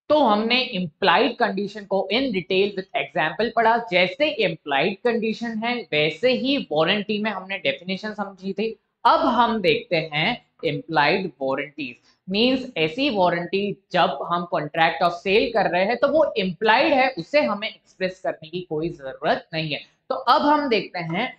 तो हमने implied condition को इन डिटेल विद एग्जांपल पढ़ा। जैसे इम्प्लाइड कंडीशन है वैसे ही वारंटी में हमने डेफिनेशन समझी थी। अब हम देखते हैं इम्प्लाइड वारंटीज मींस ऐसी वारंटी जब हम कॉन्ट्रैक्ट ऑफ सेल कर रहे हैं तो वो इम्प्लाइड है, उसे हमें एक्सप्रेस करने की कोई जरूरत नहीं है। तो अब हम देखते हैं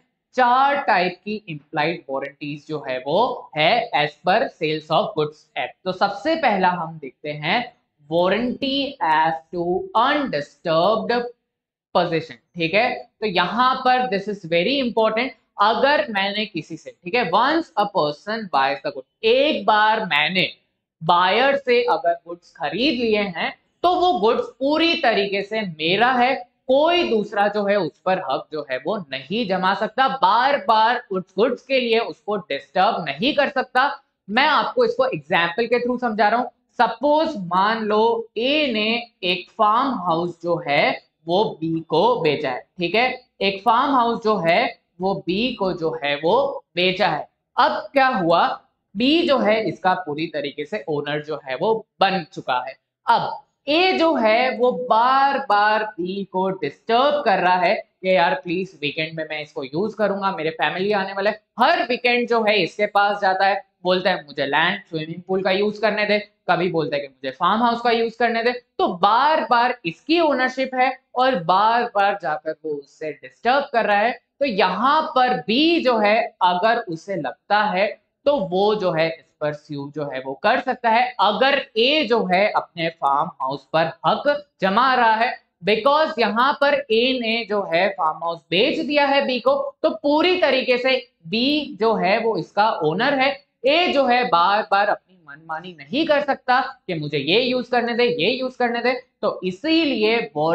4 टाइप की इम्प्लाइड वारंटीज जो है वो है as per sales of goods act. तो सबसे पहला हम देखते हैं warranty as to undisturbed position. ठीक है, तो यहां पर दिस इज वेरी इंपॉर्टेंट। अगर मैंने किसी से, ठीक है, once a person buys the good, एक बार मैंने बायर से अगर गुड्स खरीद लिए हैं तो वो गुड्स पूरी तरीके से मेरा है, कोई दूसरा जो है उस पर हक जो है वो नहीं जमा सकता, बार बार उस गुड्स के लिए उसको डिस्टर्ब नहीं कर सकता। मैं आपको इसको एग्जाम्पल के थ्रू समझा रहा हूं। सपोज मान लो ए ने एक फार्म हाउस जो है वो बी को बेचा है। ठीक है, एक फार्म हाउस जो है वो बी को जो है वो बेचा है। अब क्या हुआ, बी जो है इसका पूरी तरीके से ओनर जो है वो बन चुका है। अब ए जो है वो बार बार बी को डिस्टर्ब कर रहा है कि यार प्लीज वीकेंड में मैं इसको यूज करूंगा, मेरे फैमिली आने वाला है। हर वीकेंड जो है इसके पास जाता है, बोलता है मुझे लैंड स्विमिंग पूल का यूज करने दे, कभी बोलता है कि मुझे फार्म हाउस का यूज करने दे। तो बार बार इसकी ओनरशिप है और बार बार जाकर वो उससे डिस्टर्ब कर रहा है। तो यहाँ पर बी जो है अगर उसे लगता है तो वो जो है इस पर स्यू जो है वो कर सकता है, अगर ए जो है अपने फार्म हाउस पर हक जमा रहा है। बिकॉज यहाँ पर ए ने जो है फार्म हाउस बेच दिया है बी को, तो पूरी तरीके से बी जो है वो इसका ओनर है। ए जो है बार बार अपनी मनमानी नहीं कर सकता कि मुझे ये यूज करने दे, ये यूज करने दे। तो इसीलिए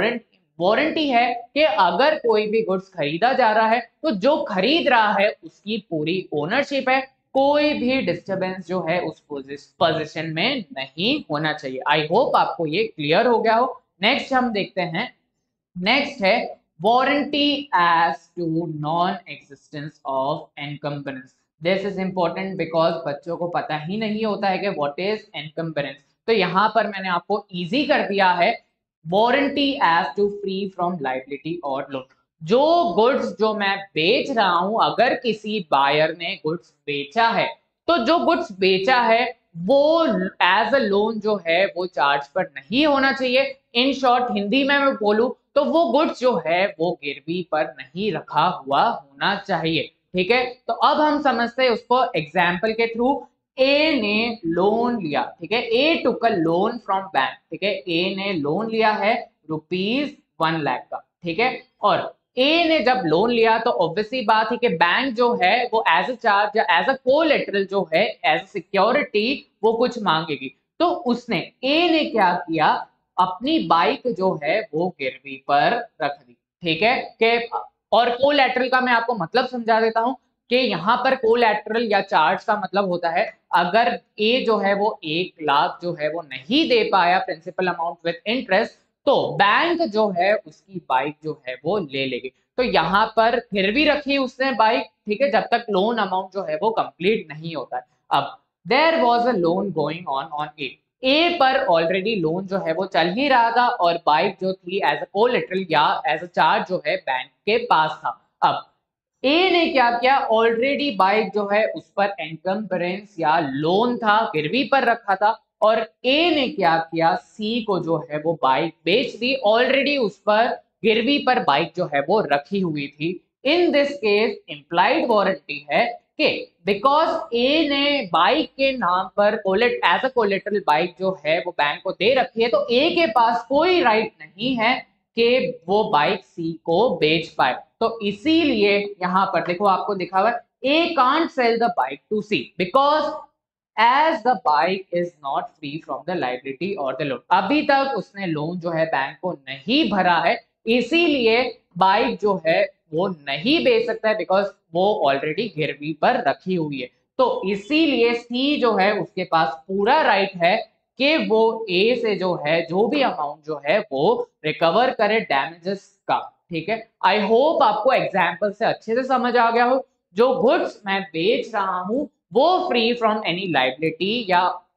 वारंटी है कि अगर कोई भी गुड्स खरीदा जा रहा है तो जो खरीद रहा है उसकी पूरी ओनरशिप है, कोई भी डिस्टरबेंस जो है उस पोजीशन में नहीं होना चाहिए। आई होप आपको ये क्लियर हो गया हो। नेक्स्ट हम देखते हैं, नेक्स्ट है warranty as to non existence of encumbrance. This is important because बच्चों को पता ही नहीं होता है कि व्हाट इज एनकम्बरेंस। तो यहां पर मैंने आपको इजी कर दिया है, warranty as to free from liability और लोन। जो गुड्स जो मैं बेच रहा हूं, अगर किसी बायर ने गुड्स बेचा है तो जो गुड्स बेचा है वो एज अ लोन जो है वो चार्ज पर नहीं होना चाहिए। इन शॉर्ट हिंदी में मैं बोलूं तो वो गुड्स जो है वो गिरवी पर नहीं रखा हुआ होना चाहिए। ठीक है, तो अब हम समझते हैं उसको एग्जाम्पल के थ्रू। ए ने लोन लिया, ठीक है, A took a loan from bank. ठीक है, ए ने लोन लिया है ₹1,00,000 का। ठीक है, और ए ने जब लोन लिया तो ऑब्वियसली बात है कि बैंक जो है वो एज अ चार्ज या एज अ कोलेटरल जो है एज अ सिक्योरिटी वो कुछ मांगेगी। तो उसने ए ने क्या किया, अपनी बाइक जो है वो गिरवी पर रख दी। ठीक है, कि और कोलेटरल का मैं आपको मतलब समझा देता हूं कि यहाँ पर कोलैटरल या चार्ज का मतलब होता है अगर ए जो है वो 1,00,000 जो है वो नहीं दे पाया प्रिंसिपल अमाउंट विद इंटरेस्ट, तो बैंक जो है उसकी बाइक जो है वो ले लेगी। तो यहाँ पर गिरवी रखी उसने बाइक, ठीक है, जब तक लोन अमाउंट जो है वो कंप्लीट नहीं होता है। अब there was a loan going on A पर ऑलरेडी लोन जो है वो चल ही रहा था और बाइक जो थी एज अ कोलेटरल या एज अ चार्ज जो है बैंक के पास था। अब ए ने क्या किया, ऑलरेडी बाइक जो है उस पर एनकम्बरेंस या लोन था, गिरवी पर रखा था, और ए ने क्या किया, सी को जो है वो बाइक बेच दी, ऑलरेडी उस पर गिरवी पर बाइक जो है वो रखी हुई थी। In this case implied warranty है कि बिकॉज ए ने बाइक के नाम पर एज अ कोलेटरल बाइक जो है वो बैंक को दे रखी है, तो ए के पास कोई राइट नहीं है कि वो बाइक सी को बेच पाए। तो इसीलिए यहां पर देखो आपको दिखा हुआ है A can't sell the bike to C because as the bike is not free from the liability और द लोन। अभी तक उसने लोन जो है बैंक को नहीं भरा है, इसीलिए बाइक जो है वो नहीं बेच सकता है बिकॉज वो ऑलरेडी गिरवी पर रखी हुई है। तो इसीलिए सी जो है उसके पास पूरा राइट है कि वो ए से जो है जो भी अमाउंट जो है वो रिकवर करे डैमेजेस का। ठीक है, आई होप आपको एग्जाम्पल से अच्छे से समझ आ गया हो। जो गुड्स मैं बेच रहा हूं वो फ्री फ्रॉम एनी लाइबिलिटी या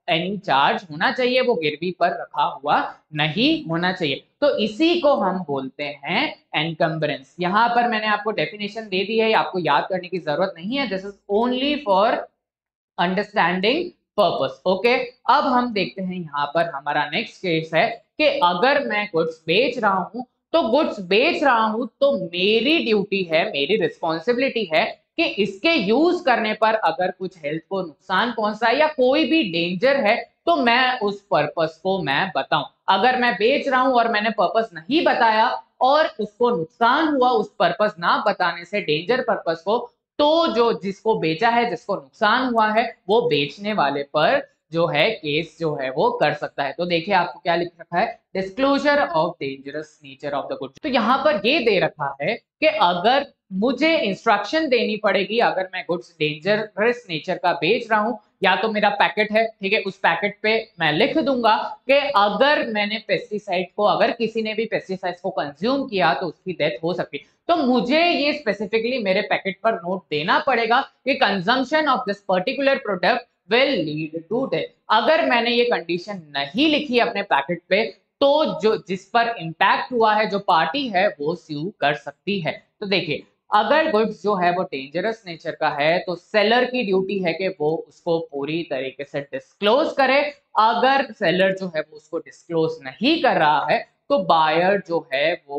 एनी चार्ज होना चाहिए, वो गिरवी पर रखा हुआ नहीं होना चाहिए। तो इसी को हम बोलते हैं एनकम्बरेंस। यहां पर मैंने आपको डेफिनेशन दे दी है, आपको याद करने की जरूरत नहीं है, this is only for understanding purpose. Okay, अब हम देखते हैं यहाँ पर हमारा नेक्स्ट केस है कि अगर मैं गुड्स बेच रहा हूं, तो गुड्स बेच रहा हूं तो मेरी ड्यूटी है, मेरी रिस्पॉन्सिबिलिटी है कि इसके यूज करने पर अगर कुछ हेल्थ को नुकसान पहुंचता है या कोई भी डेंजर है तो मैं उस पर्पस को मैं बताऊं। अगर मैं बेच रहा हूं और मैंने पर्पस नहीं बताया और उसको नुकसान हुआ उस पर्पस ना बताने से, डेंजर पर्पस को, तो जो जिसको बेचा है, जिसको नुकसान हुआ है, वो बेचने वाले पर जो है केस जो है वो कर सकता है। तो देखिए आपको क्या लिख रखा है, disclosure of dangerous nature of the goods. तो यहाँ पर ये दे रखा है कि अगर मुझे इंस्ट्रक्शन देनी पड़ेगी, अगर मैं गुड्स डेंजरस नेचर का बेच रहा हूं, या तो मेरा पैकेट है, ठीक है, उस पैकेट पे मैं लिख दूंगा कि अगर मैंने पेस्टिसाइड को, अगर किसी ने भी पेस्टिसाइड को कंज्यूम किया तो उसकी डेथ हो सकती है। तो मुझे ये स्पेसिफिकली मेरे पैकेट पर नोट देना पड़ेगा कि consumption of this particular product will lead to death. अगर मैंने ये कंडीशन नहीं लिखी अपने पैकेट पे, तो जो जिस पर इंपैक्ट हुआ है, जो पार्टी है, वो स्यू कर सकती है। तो देखिए, अगर गुड्स जो है वो डेंजरस नेचर का है तो सेलर की ड्यूटी है कि वो उसको पूरी तरीके से डिस्क्लोज करे। अगर सेलर जो है वो उसको डिस्क्लोज नहीं कर रहा है तो बायर जो है वो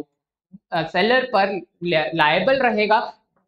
सेलर पर लायबल रहेगा।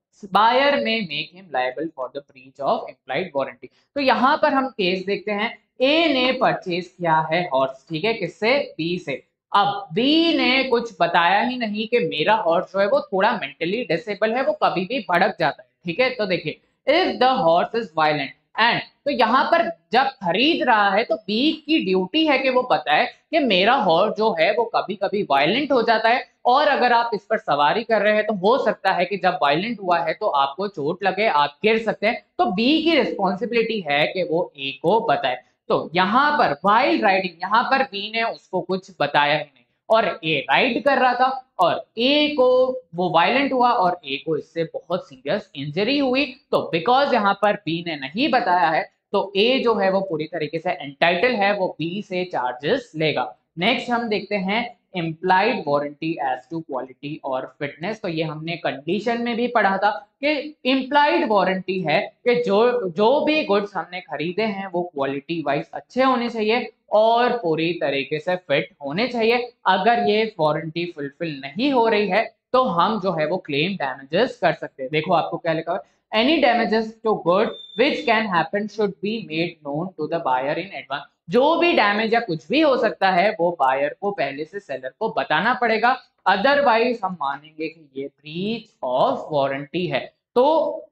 Buyer may make him liable for the breach of implied warranty. तो यहां पर हम केस देखते हैं, ए ने परचेज किया है हॉर्स, ठीक है, किससे, बी से। अब बी ने कुछ बताया ही नहीं कि मेरा हॉर्स जो है वो थोड़ा मेंटली डिसेबल है, वो कभी भी भड़क जाता है, ठीक है। तो देखिए, if the horse is violent and, तो यहां पर जब खरीद रहा है तो बी की ड्यूटी है कि वो बताए कि मेरा हॉर्स जो है वो कभी कभी वायलेंट हो जाता है, और अगर आप इस पर सवारी कर रहे हैं तो हो सकता है कि जब वायलेंट हुआ है तो आपको चोट लगे, आप गिर सकते हैं। तो बी की रिस्पॉन्सिबिलिटी है कि वो ए को बताए। तो यहां पर वाइल्ड राइडिंग, यहां पर बी ने उसको कुछ बताया ही नहीं और ए राइड कर रहा था, और ए को वो वायलेंट हुआ और ए को इससे बहुत सीरियस इंजरी हुई। तो बिकॉज यहाँ पर बी ने नहीं बताया है तो ए जो है वो पूरी तरीके से एंटाइटल है, वो बी से चार्जेस लेगा। नेक्स्ट हम देखते हैं implied warranty as to quality और फिटनेस। तो ये हमने कंडीशन में भी पढ़ा था कि इम्प्लाइड वारंटी है कि जो जो भी गुड्स हमने खरीदे हैं वो क्वालिटी वाइज अच्छे होने चाहिए और पूरी तरीके से फिट होने चाहिए। अगर ये वारंटी फुलफिल नहीं हो रही है तो हम जो है वो क्लेम डैमेजेस कर सकते हैं। देखो आपको क्या लिखा है, any damages to good which can happen should be made known to the buyer in advance. जो भी डैमेज या कुछ भी हो सकता है वो बायर को पहले से सेलर को बताना पड़ेगा, अदरवाइज हम मानेंगे कि ये ब्रीच ऑफ वारंटी है। तो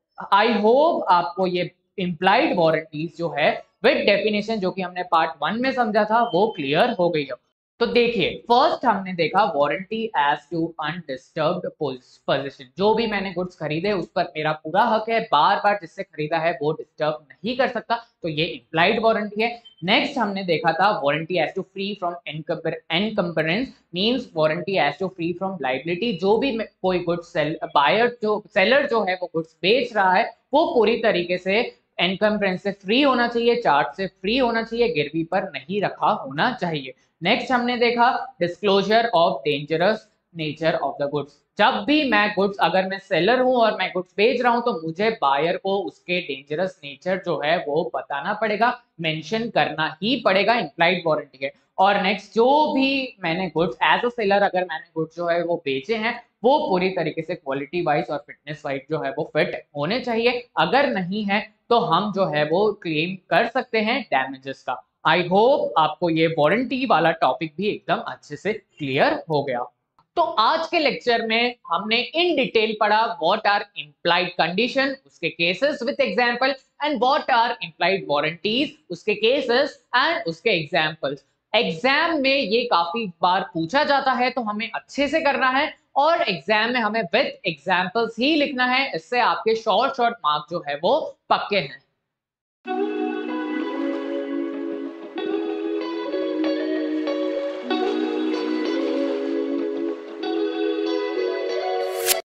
आई होप आपको ये इम्प्लाइड वारंटीज जो है विद डेफिनेशन जो कि हमने पार्ट 1 में समझा था वो क्लियर हो गई है। तो देखिए, फर्स्ट हमने देखा warranty as to undisturbed position. जो भी मैंने गुड्स खरीदे उस पर मेरा पूरा हक है, बार बार जिससे खरीदा है वो डिस्टर्ब नहीं कर सकता, तो ये इम्प्लाइड वारंटी है। नेक्स्ट हमने देखा था warranty as to free from encumbrance, means warranty as to free from liability. जो भी कोई गुड्स बायर जो सेलर जो है वो गुड्स बेच रहा है वो पूरी तरीके से एनकम्बरेंस से फ्री होना चाहिए, चार्ज से फ्री होना चाहिए, गिरवी पर नहीं रखा होना चाहिए। नेक्स्ट हमने देखा disclosure of dangerous nature of the goods. जब भी मैं गुड्स, अगर मैं सेलर हूं और मैं गुड्स बेच रहा हूं तो मुझे बायर को उसके डेंजरस नेचर जो है वो बताना पड़ेगा, मेंशन करना ही पड़ेगा इम्प्लाइड वारंटी के। और नेक्स्ट, जो भी मैंने गुड्स एज अ सेलर अगर मैंने गुड्स जो है वो बेचे हैं वो पूरी तरीके से क्वालिटी वाइज और फिटनेस वाइज जो है वो फिट होने चाहिए। अगर नहीं है तो हम जो है वो क्लेम कर सकते हैं डैमेजेस का। आई होप आपको ये वारंटी वाला टॉपिक भी एकदम अच्छे से क्लियर हो गया। तो आज के लेक्चर में हमने इन डिटेल पढ़ा व्हाट आर इम्प्लाइड कंडीशन, उसके cases with example, and what are implied warranties, उसके केसेस एंड उसके एग्जांपल्स। एग्जाम में ये काफी बार पूछा जाता है तो हमें अच्छे से करना है और एग्जाम में हमें विद एग्जांपल्स ही लिखना है, इससे आपके शॉर्ट मार्क जो है वो पक्के हैं।